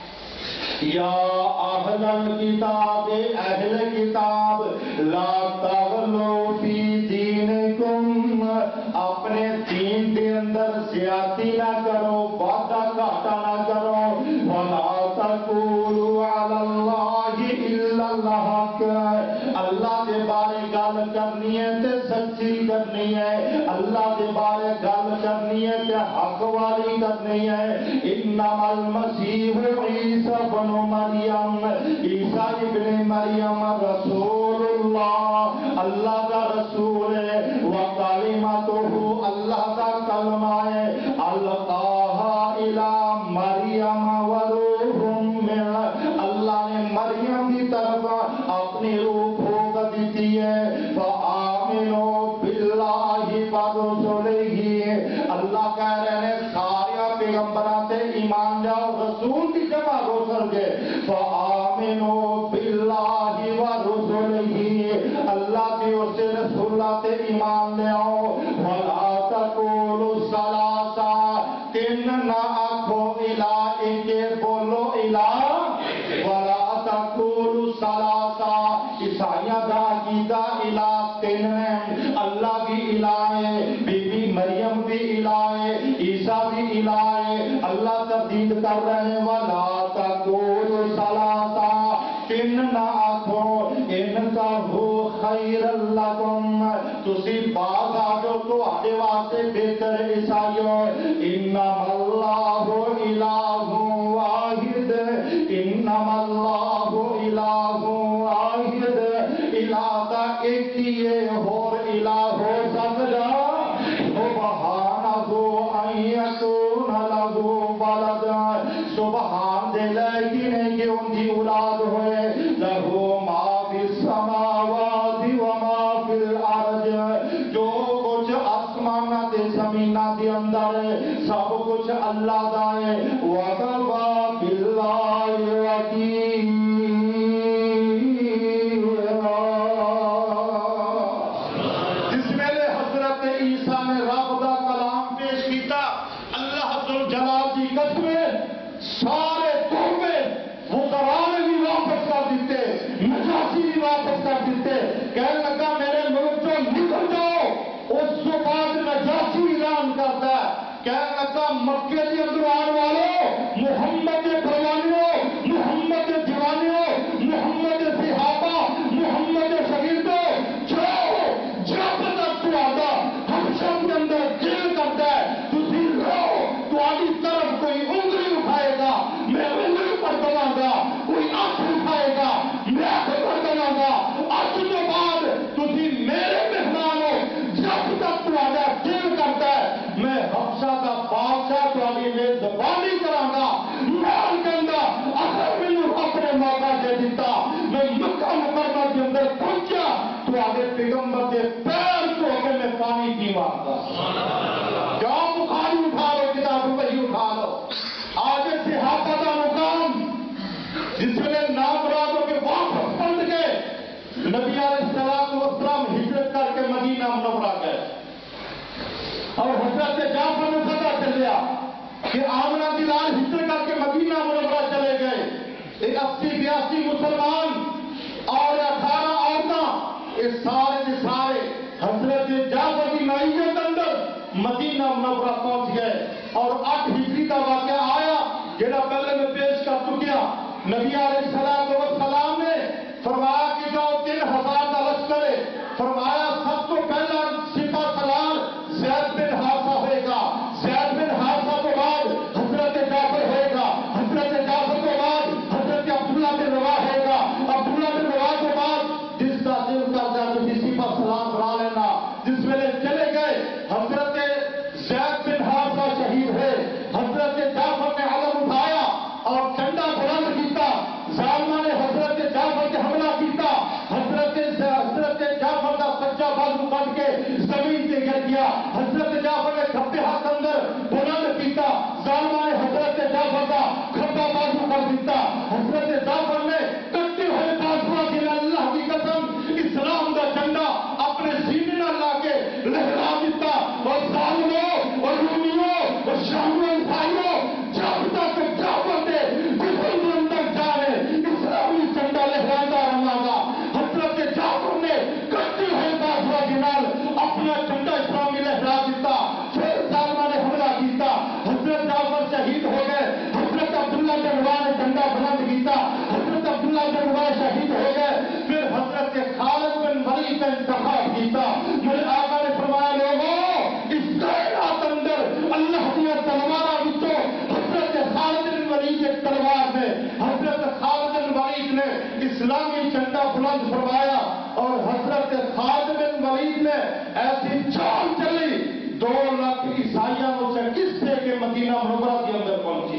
Speaker 1: یا اہل الکتاب اے اہل کتاب لا تغلوا فی دینکم، اپنے دین کے اندر زیادتی نہ کرو، وعدہ گھاٹا نہ کرو، ولا تقولوا علی اللہ الا الحق، اللہ کے بارے گل کرنی ہے تے سچی کرنی ہے، اللہ کے بارے گل کرنی ہے تے حق والی کرنی ہے۔ انما المسیح عیسی بن مریم، عیسیٰ ابن مریم رسول اللہ، اللہ کا رسول ہے، وکلمتہ، اللہ کا کلمہ ہے، القاها الی مریم وروح منہ، اللہ نے مریم کی طرف اپنی روح پھونک دیتی ہے۔ فآمنوا باللہ ورسلہ، اللہ کہہ رہے ہیں سارے پیغمبران تے ایمان جاؤ، رسول کی جمع رسل کے، فآمنوا باللہ ورسلہ، اللہ کے اس رسولہ تے ایمان لے آؤ، ولا تقولوا ثلاثہ، تین نہ آکھو الہ ایک، بولو الہ ولا تقولوا ثلاثہ، عیسائیاں دا عقیدہ الہ تین ہے، اللہ بھی الہ ہے، بی بی مریم بھی الہ ہے، عیسیٰ بھی الہ ہے، اللہ تردید کر رہے ہیں، ولا تقولوا ثلاثہ، تین نہ آکھو، انتہوا خیر لکم، تسی باز آجو تو آدھے واسے بہتر عیسائیوں، انما اللہ الہ واحد، انما اللہ الہ واحد، الہ دا ایک ہی ہے، اور الہ ہو سکتا، سبحانہ ان یکون لہ ولد، سبحان دے لیکن ہے کہ ان کی اولاد ہوئے، لہ ما فی السماوات وما فی الارض، جو کچھ آسمانہ تے زمینہ دے اندر ہے سب کچھ اللہ دا ہے، وکفی باللہ وکیلا۔ جس ویلے حضرت عیسیٰ نے رب دا کلام پیش کیتا، اللہ ذو الجلال کی قسم سارے توبے وزراء بھی واپس کر دیتے، نجاشی بھی واپس کر دیتے، کہنے لگا میرے ملک سے نکل جاؤ۔ اس کے بعد کرتا ہے. کہنے لگا مکے کے اندر آنے والوں، محمد کے پروانیوں، محمد کے دیوانیوں، محمد کے صحابہ، محمد کے شاگردوں، جاؤ جب تک تو آتا حبشہ کے اندر دل کرتا ہے تسی رہو، تمہاری طرف کوئی انگلی اٹھائے گا میں انگلی پر دوں گا، کوئی ہاتھ اٹھائے گا میں ہاتھ پر دوں گا. آج کے بعد تسی میرے مہمان ہو، جب تک تمہارا دل کرتا ہے میں حبشہ کا بادشاہ تمہاری میزبانی کراں گا. میں کہندا اگر مینوں اپنے موقع دے دیتا میں مکہ مکرمہ کے اندر پہنچا تو آگے پیغمبر کے پیر دھو کے میں پانی پیواں گا. جاؤ بخاری اٹھا لو، کتاب وحی اٹھا لو. آگے صحابہ کا مقام جس میں نام مرادوں کے واپس پلٹ گئے. نبی علیہ السلام والسلام ہجرت کر کے مدینہ منورہ گئے اور حضرت جعفر نے پتہ چلیا کہ آمنہ کی لال ہجرت کر کے مدینہ منورہ چلے گئے. ایک اسی بیاسی مسلمان اور اٹھارہ عورتیں یہ سارے کے سارے حضرت جعفر کی معیت اندر مدینہ منورہ پہنچ گئے. اور آٹھ ہجری کا واقعہ آیا جہاں پہلے میں پیش کر چکیا. نبی علیہ السلام والسلام نے فرمایا کہ جو تین ہزار کا لشکر ہے، فرمایا سب کو پہلا سپہ سالار زید بن حارثہ ہوئے گا، زید بن حارثہ کے بعد حضرت جعفر ہوئے گا، حضرت جعفر کے بعد حضرت عبداللہ بن رواح ہوئے گا، عبداللہ بن رواح کے بعد جس کا دل کرتا ہے تو سپہ سالار بنا لینا. جس ویلے چلے گئے حضرت زید بن حارثہ شہید ہوئے. حضرت جعفر نے علم اٹھایا اور جھنڈا بلند کیتا. ظالمہ نے حضرت جعفر کے حملہ کیتا. حضرت حضرت جعفر کا سچا بازو کٹ کے زمین سے گر گیا. حضرت جعفر نے کھپے ہاتھ اندر بلند کیتا. ظالمہ نے حضرت جعفر کا کھپا بازو کر دیتا. حضرت جعفر نے کٹے ہوئے بازو کے اللہ کی قسم اسلام کا جھنڈا اپنے سینے نہ لا کے لہرا دیتا. اور ظالموں اور رومیوں اور شامیوں بھائیوں جب تک جعفر دے دل اندر جانے اسلامی جھنڈا لہراتا رہا گا. حضرت جعفر نے کٹے ہوئے بازو کے نال اپنا جھنڈا اسلامی لہرا دیتا. پھر ظالمہ نے حملہ کیتا. حضرت جعفر شہید ہو گئے. حضرت عبداللہ بن رواح نے جھنڈا بلند کیتا. حضرت عبداللہ بن رواح شہید ہو گئے. پھر حضرت خالد بن ولید کا انتخاب کیتا. میرے آقا نے فرمایا لوگوں اس کائنات اندر اللہ کی تلواراں وچوں حضرت خالد بن ولید کی تلوار نے حضرت خالد بن ولید نے اسلامی جھنڈا بلند فرمایا. اور حضرت خالد بن ولید نے ایسی چال چلی دو لاکھ عیسائیوں سے کس سے کہ مدینہ منورہ کے اندر پہنچی.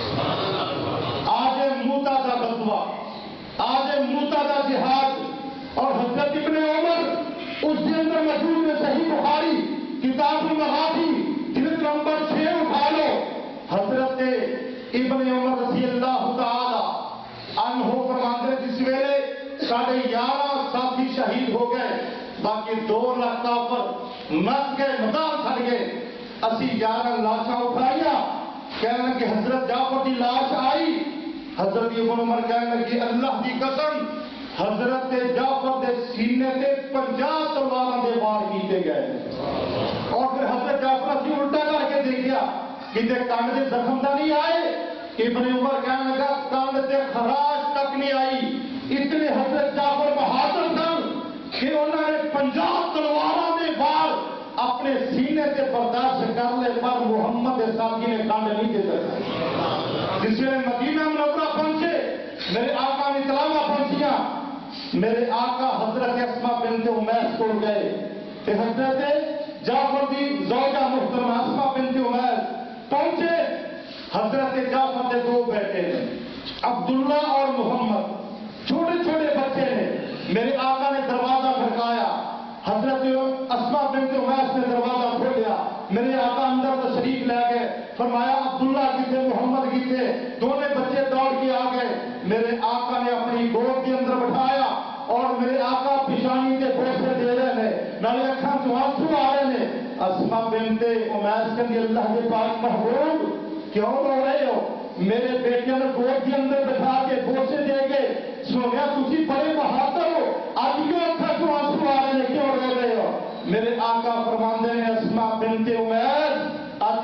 Speaker 1: آج موتا کا غزوہ، آج موتا کا جہاد. اور حضرت ابن عمر اس کے اندر موجود ہے صحیح بخاری کتاب المغازی جلد نمبر چھ اٹھا لو. حضرت ابن عمر رضی اللہ تعالی عنہ فرماتے جس ویلے ساڑھے گیارہ ساتھی شہید ہو گئے، باقی دو لاکھ کافر مر گئے، میدان چھڑ گئے. اسی گیارہ لاشاں اٹھائیا. کہنے لگے حضرت جعفر کی لاش آئی. حضرت ابن عمر کہنے لگے اللہ کی قسم حضرت جعفر دے سینے تے پنجاہ تلواراں دے وار کیتے گئے. اور پھر حضرت جعفر اسی الٹا کر کے دیکھیا کہ تے کانڈ دے زخم دا نہیں آئے. ابن عمر کہنے لگا کانڈ تے خراش تک نہیں آئی. اتنے حضرت جعفر بہادر سن کہ انہوں نے پنجاہ تلواراں دے وار اپنے سینے تے برداشت کر لے پر محمد ساقی نے کانڈ نہیں دے سکا. جس میں مدینہ منورہ پہنچے میرے آقا نے تلاوہ پہنچیا. میرے آقا حضرت اسماء بنت امیس کو گئے کہ حضرت جعفر دی زوجہ محترمہ اسماء بنت امیس پہنچے. حضرت جعفر کے دو بیٹے ہیں عبداللہ اور محمد، چھوٹے چھوٹے بچے ہیں. میرے آقا نے دروازہ کھڑکایا. حضرت اسماء بنت امیس نے دروازہ کھولیا. میرے آقا اندر تشریف لے گئے. فرمایا عبداللہ کی تھے محمد کی تھے. دونوں بچے دوڑ کے آ گئے. میرے آقا نے اپنی گود کے اندر بٹھایا اور میرے آقا پیشانی کے بوسے دے رہے ہیں، نالے اکھاں تو آنسو آ رہے ہیں. اسماء بنت امیس کہندی اللہ کے پاک محبوب کیوں رو رہے ہو؟ میرے بیٹے نے گود کے اندر بٹھا کے بوسے دے گئے. سنیا تسی بڑے بہادر ہو، آج کیوں اکھاں تو آنسو آ رہے ہیں، کیوں رو رہے ہو؟ میرے آقا فرماندے نے اسماء بنت امیس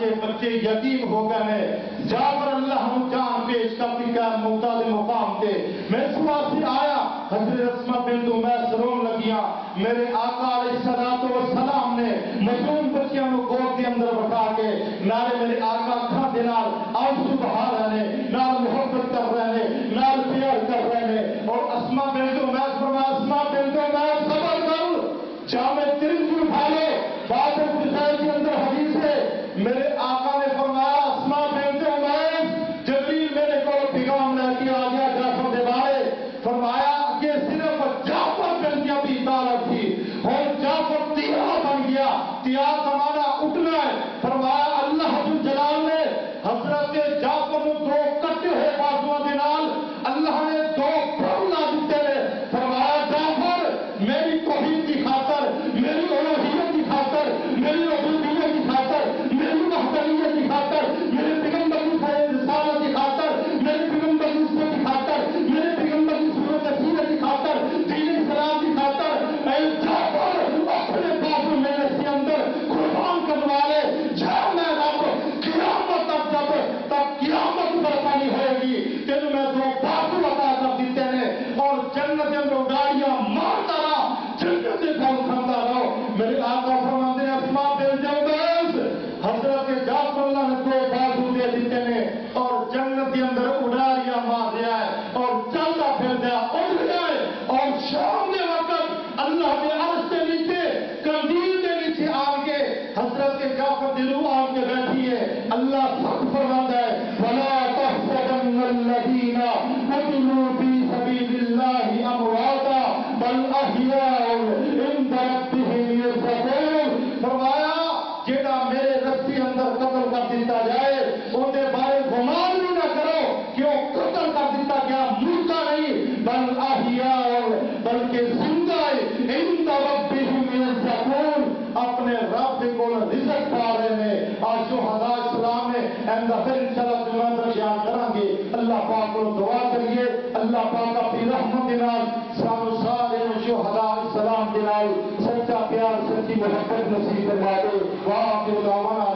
Speaker 1: کے بچے یتیم ہو گئے ہیں، جعفر اللہ ہم جان پیش کر دکھا ممتاز مقام تھے. میں اس واسطے آیا، حضرت اسماء بنت امیس رون لگیاں. میرے آقا علیہ الصلوۃ والسلام نے معصوم بچیاں کو گود کے اندر بٹھا کے نال میرے آقا کھا دے نال آنسو بہا رہے ہیں، نال محبت کر رہے ہیں، نال پیار کر رہے ہیں. اور اسماء بنت امیس فرمایا اسماء بنت امیس صبر کر، جامع ترمذی اٹھا لو، باب القتال کے اندر حدیث ہے. میرے آقا نے فرمایا اسماء بنت امیس جبریل میرے کو پیغام لے کے آ گیا جعفر کے بارے. فرمایا کہ صرف جعفر بن کی ابھی طالب تھی اور جعفر تیا بن گیا. تیا کا معنی اٹھنا ہے. فرمایا اللہ جل جلال نے حضرت جعفر کو دو کٹے ہوئے بازوؤں کے نال اللہ نے دو پھولا دیتے ہیں. فرمایا جعفر میری توحید کی خاطر، میری الوہیت کی خاطر، میری ربوبیت کی خاطر، میری وحدانیت کی خاطر، میرے پیغمبر کی رسالت کی خاطر، میرے پیغمبر کی عزت کی خاطر، میرے پیغمبر کی صورت سیرت کی خاطر، دین اسلام کی خاطر اے جعفر اپنے بازو میں کے اندر قربان کرنے والے جب میں رب قیامت تک جب تک قیامت برپانی ہوئے گی تین میں دو بازو عطا کر دیتے ہیں اور جنت کے اندر گاڑیاں مارتا رہا، جنت کے پھل کھاتا رہو. میرے آقا فرماتے ہیں اسماء بنت امیس حضرت جعفر اللہ نے دو بازو دے دیتے ہیں اور جنت کے اندر اڈاریاں مار دیا ہے اور چلتا پھر دیا اڑ گیا ہے. اور شام کے وقت اللہ کے عرش کے نیچے قندیل کے نیچے آ کے حضرت جعفر دلو آ کے بیٹھی ہے. اللہ سب فرماتا ہے وَلَا تَحْسَبَنَّ الَّذِينَ قُتِلُوا فِي سَبِيلِ اللَّهِ أَمْوَاتًا بَلْ أَحْيَاءٌ عِندَ رَبِّهِمْ يُرْزَقُونَ. فرمایا جیڑا میرے رستے اندر قتل کر دیتا جائے ان کے بارے گمان بھی نہ کرو کہ وہ قتل کر دیتا گیا، مردہ نہیں، بل احیاء بلکہ زندہ ہے، عند ربهم يرزقون اپنے رب کو رزق پا رہے ہیں. آج جو شہداء اسلام ہے ایندا پھر انشاءاللہ جمعہ تک بیان کریں گے. اللہ پاک کو دعا کریے اللہ پاک اپنی رحمت کے نال سانو سارے شہداء اسلام کے نال سچا پیار سچی محبت نصیب فرما دے. واہ